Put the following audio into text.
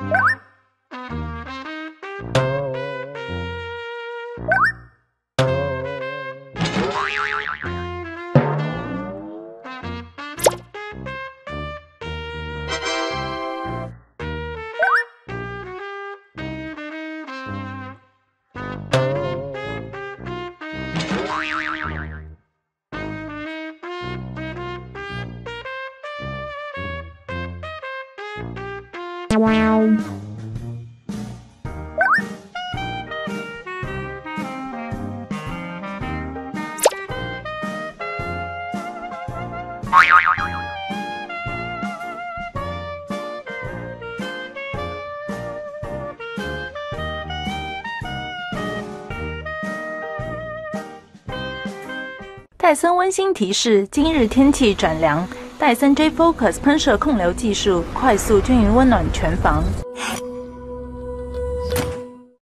戴森温馨提示：今日天气转凉，戴森 J Focus 喷射控流技术，快速均匀温暖全房。